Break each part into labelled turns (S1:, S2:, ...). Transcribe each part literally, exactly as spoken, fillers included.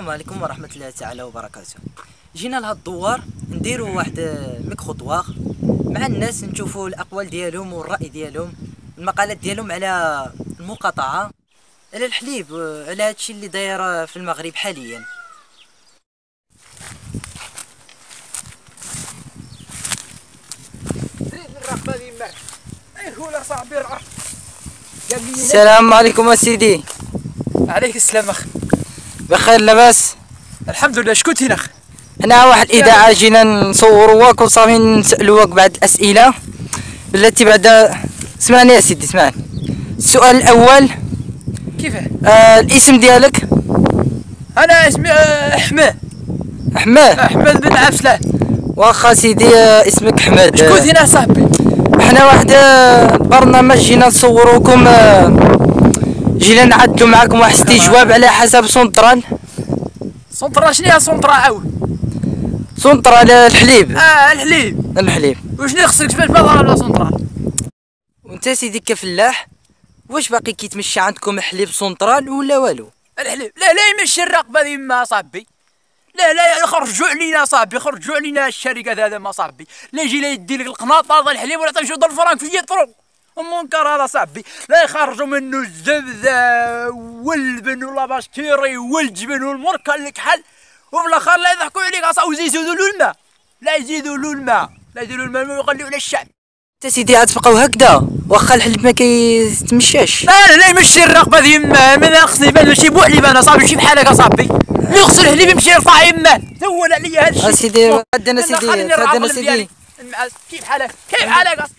S1: السلام عليكم ورحمة الله تعالى وبركاته. جينا لهاد الدوار نديرو واحد ميكروطواغ مع الناس، نشوفوا الاقوال ديالهم والراي ديالهم، المقالات ديالهم على المقاطعة، على الحليب، على هادشي اللي داير في المغرب حاليا. السلام عليكم اسيدي.
S2: عليك السلام اخ.
S1: بخير لاباس؟
S2: الحمد لله. شكون هنا اخ؟
S1: حنا واحد الاذاعه جينا نصوروك وصافي نسالوك بعض الاسئله بلاتي بعد. سمعني يا سيدي سمعني. السؤال الاول
S2: كيفاه؟
S1: آه الاسم ديالك؟
S2: انا اسمي آه احمد.
S1: احمد
S2: احمد بن عبسلان.
S1: واخا سيدي آه اسمك احمد.
S2: شكون هنا صاحبي؟
S1: حنا واحد آه برنامج جينا نصوروكم، آه جينا نعدلو معاكم واحد استجواب على حسب سونطرال.
S2: سونطرال شنو هي سونطرال عاود؟
S1: سونطرال الحليب.
S2: اه الحليب.
S1: الحليب.
S2: وشنو خصك كيفاش بغا ولا سونطرال؟
S1: وانت سيدي كفلاح، واش باقي كيتمشى عندكم حليب سونطرال ولا والو؟
S2: الحليب لا لا يمشي الرقبه ديما صاحبي. لا لا خرجوا علينا صاحبي، خرجوا علينا الشركات هذا ما صاحبي. لا يجي لا يدي لك القناطه ديال الحليب ولا تمشيو دار الفرنك في يطرو. المنكر هذا صاحبي، لا يخرجوا منه الزبده واللبن والباشتيري والجبن والمركه الكحل، وفي الاخر لا يضحكوا عليك اصاحبي ويزيدوا له الماء. لا يزيدوا له الماء، لا يزيدوا الماء ويخليوا على الشعب.
S1: انت سيدي عاد تبقاو هكذا واخا الحليب ما كيتمشاش؟
S2: لا لا يمشي الرقبه ديما، من خصني بان ماشي بوحليب انا صاحبي، ماشي بحالك اصاحبي. اللي يغسل الحليب يمشي يرفع يماه، سول عليا هذا الشيء.
S1: اسيدي عندنا سيدي عندنا سيدي.
S2: كيف حالك؟ كيف حالك؟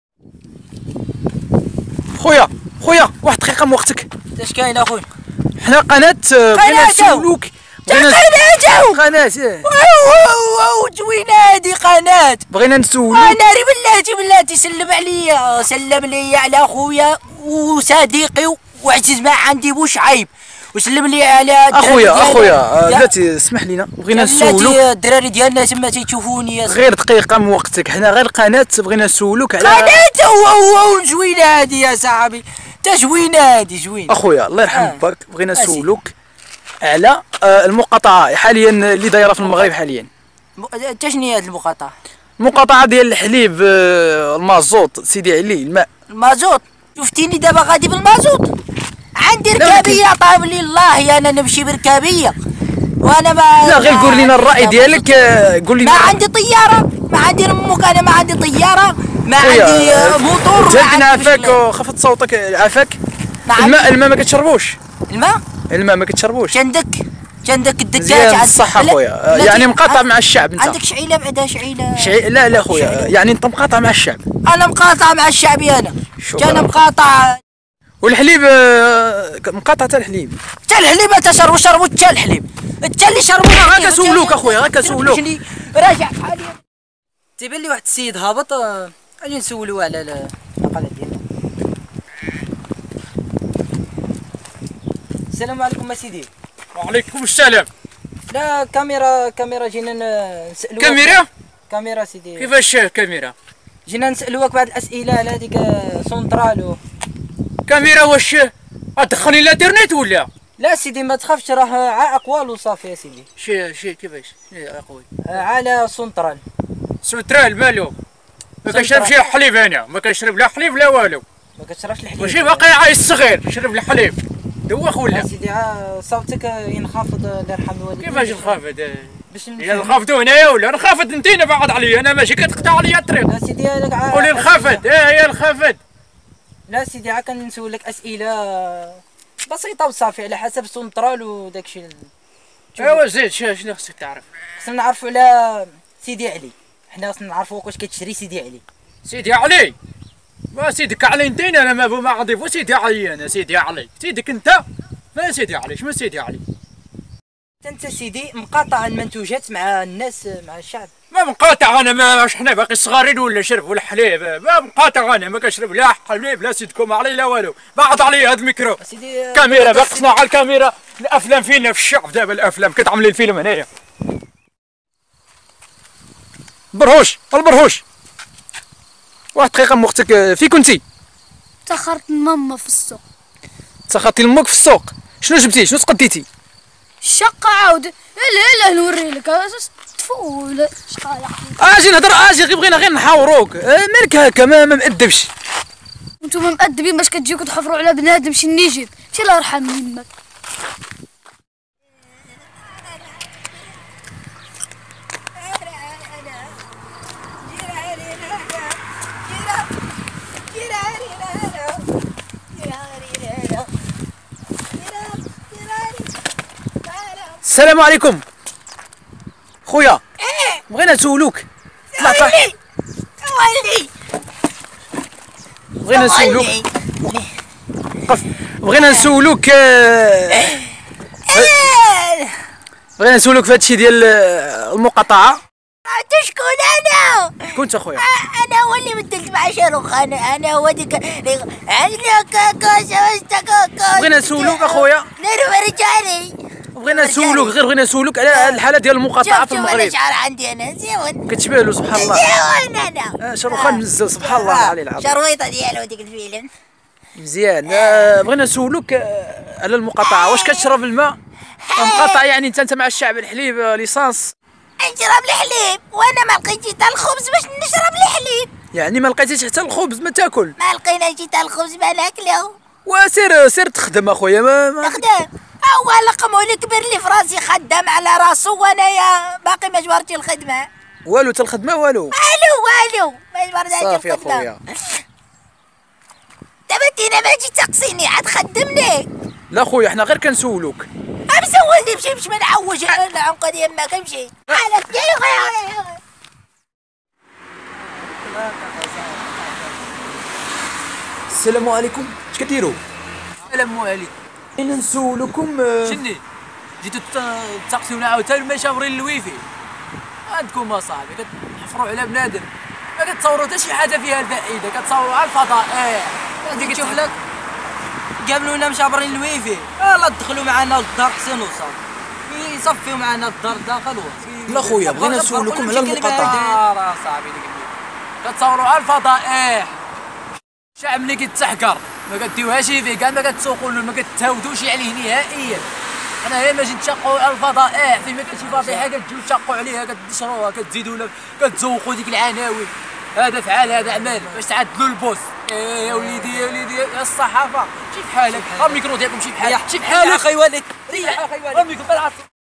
S2: خويا خويا واحد دقيقه من وقتك.
S1: اش كاين اخويا؟
S2: حنا قناه بغينا نسولوك.
S1: قناه
S2: قناه
S1: واو زوينه هادي قناه.
S2: بغينا نسولوك.
S1: انا ري بلاتي بلاتي سلم عليا، سلم لي على خويا وصديقي وعزيز ما عندي بوشعيب، وسلم لي على
S2: اخويا اخويا بلاتي اسمح لينا بغينا نسولوك.
S1: الدراري ديالنا تما تيشوفوني.
S2: غير دقيقه من وقتك، حنا غير قناه بغينا نسولوك على
S1: قناه. واو زوينه هادي يا صاحبي، تا زوينه هادي زوينه.
S2: اخويا الله يرحم باك بغينا نسولوك على المقاطعه حاليا اللي دايره في المغرب حاليا.
S1: انت شنو هي هاد المقاطعه؟
S2: المقاطعه ديال الحليب، المازوط سيدي علي، الماء.
S1: المازوط؟ شفتيني دابا غادي بالمازوط؟ عندي ركابيه طاب لي الله، انا نمشي بركابيه وانا ما.
S2: لا غير قول لنا الراي ديالك، قول لنا.
S1: ما عندي طياره، ما عندي رموك، انا ما عندي طياره، ما عندي موطور.
S2: جد عافاك وخفض صوتك عافاك. الماء الماء ما كتشربوش؟
S1: الماء
S2: الماء ما كتشربوش؟
S1: كندك كندك الدكات.
S2: مزيان الصحة خويا، يعني مقاطع مع الشعب انت.
S1: عندك شعيله بعدا شعيله؟
S2: شعيله لا لا خويا، يعني انت مقاطع مع الشعب.
S1: انا مقاطع مع الشعب انا. انا مقاطع.
S2: والحليب مقاطع تاع الحليب.
S1: تاع الحليب تشربوا شربوا تاع الحليب، تاع اللي شربوا.
S2: هاكا سولوك اخويا، هاكا سولوك.
S1: راجع حاليا. تيبان لي واحد السيد هابط، اجي نسولوه على المقالة ديالو. السلام عليكم اسيدي.
S2: وعليكم السلام.
S1: لا كاميرا كاميرا جينا نسالوك.
S2: كاميرا؟
S1: كاميرا سيدي.
S2: كيفاش كاميرا؟
S1: جينا نسالوك بعض الاسئله على هذيك سونطرال.
S2: كاميرا واش تدخلني الانترنت ولا؟
S1: لا سيدي ما تخافش، راه عائق والو صافي يا سيدي.
S2: شي شي كيفاش يا اخوي؟
S1: على سونطرال.
S2: سونطرال مالو؟ ما كنشربش الحليب انا، ما كنشرب لا حليب لا والو.
S1: ما كتشربش الحليب؟
S2: ماشي باقي عايش صغير شرب الحليب دوخ ولا؟
S1: سيدي صوتك ينخفض الله يرحم الوالدين.
S2: كيفاش نخافض؟
S1: باش
S2: يا نخافضوا هنايا ولا نخافض انتينا بعد عليا، انا ماشي كتقطع عليا الطريق.
S1: لا سيدي انا عا
S2: قولي نخافض. اه هي نخافض.
S1: لا سيدي عا كنسولك اسئله بسيطه وصافي على حسب سونطرال وداكشي.
S2: ايوا زيد شنو خصك تعرف؟
S1: خصنا نعرفوا على سيدي علي، حنا خصنا نعرفوا واش كتشري سيدي علي.
S2: سيدي علي؟ ما سيدك علي انتين، انا ما ما غنضيفو سيدي علي، انا سيدي علي سيدك انت، ما سيدي علي. شنو سيدي علي؟
S1: انت سيدي مقاطع المنتوجات مع الناس مع الشعب.
S2: ما مقاطع انا، ما واش حنا باقي صغارين ولا نشرب ولا حليب؟ ما مقاطع انا، ما كنشرب لا حليب لا سيدكم علي لا والو. بعد علي هذا الميكرو.
S1: سيدي
S2: كاميرا باقي صناع الكاميرا. الافلام فينا في الشعب دابا، الافلام كتعمل الفيلم هنايا. برهوش البرهوش واحد دقيقة من وقتك، فين كنتي؟
S3: تاخرت ماما في السوق.
S2: تاخرتي لامك في السوق؟ شنو جبتي؟ شنو تقديتي؟
S3: الشقة عاود. لا لا نوري لك تفول شقالة.
S2: اجي نهضر اجي غير بغينا غير نحاوروك. مالك هكا ما مأدبش؟
S3: نتوما مأدبين باش كتجيو كتحفروا على بنادم شي نيجيب. مشي الله يرحم يمك.
S2: السلام عليكم خويا. بغينا نسولوك. طلع طلع.
S4: ولي
S2: بغينا نسولوك. وقف. بغينا نسولوك آه، بغينا نسولوك في هادشي ديال آه، المقاطعة.
S4: انت شكون؟ انا
S2: كنت اخويا.
S4: انا هو اللي بدلت مع شاروخ. انا انا هو ديك انا كاكا كاكا.
S2: بغينا نسولوك اخويا.
S4: لا رجالي.
S2: بغينا نسولوك غير بغينا نسولوك على هاد الحالة ديال المقاطعة في المغرب.
S4: شوف الشعر عندي انا زيون.
S2: كتشبه له سبحان الله.
S4: زيون انا.
S2: آه شاروخان منزل سبحان الله العلي العظيم.
S4: شرويطه ديالو ديك الفيلم.
S2: مزيان. آه بغينا نسولوك آه على المقاطعة. واش كتشرب الماء؟ المقاطعة يعني انت انت مع الشعب الحليب آه، ليسانس.
S4: نشرب الحليب وانا ما لقيتش حتى الخبز باش نشرب الحليب.
S2: يعني ما لقيتيش حتى الخبز ما تاكل؟
S4: ما لقيناش حتى الخبز ما ناكلو.
S2: وسير سير تخدم اخويا. ما, ما
S4: نخدم. هو لقمو اللي كبر لي في راسي خدام على راسو وانايا باقي ما جبرتش الخدمه.
S2: والو تا الخدمة والو.
S4: والو والو ما جبرتش
S2: صافي
S4: الخدمه.
S2: اخويا.
S4: دابا انت ما تجي تقصيني عاد خدمني.
S2: لا خويا حنا غير كنسولوك.
S4: مسولني مشي مش ما نعوج العنقه ديال يماك امشي. حالك ديالي خويا.
S2: السلام عليكم. اش كديروا؟
S5: السلام عليكم.
S2: بغينا نسولكم آه،
S5: شني جيتو تسقسيونا عاوتاني ما شابرين الويفي عندكم اصاحبي كتحفروا على بنادم ما كتصوروا حتى شي حاجه فيها الفائده كتصوروا على الفضائح.
S1: هذيك تشوف لك قابلونا مشابرين الويفي. يلا دخلوا معنا للدار حسين وصافي يصفيو معنا الدار داخل وصافي.
S2: لا خويا بغينا نسولكم على المقاطعة.
S5: دار اصاحبي ديك البيت كتصوروا على الفضائح. الشعب ملي كيتحكر ما كديوهاش فيه كاع ما كتسوقوا له ما كتهاودوش عليه نهائيا. حنا غير ما جيت تشقوا على الفضائح فين ما كاين شي فضيحه كتجيو تشقوا عليها كتنشروها كتزيدوا لها كتزوقوا ديك العناوين. هذا فعل هذا عمل باش تعدلوا البوس. ايه يا وليدي يا وليدي يا الصحافه شي بحالك. الميكرو ديالكم شي بحالك شي بحالك.
S1: اخي وليد
S5: ريح اخي الميكرو.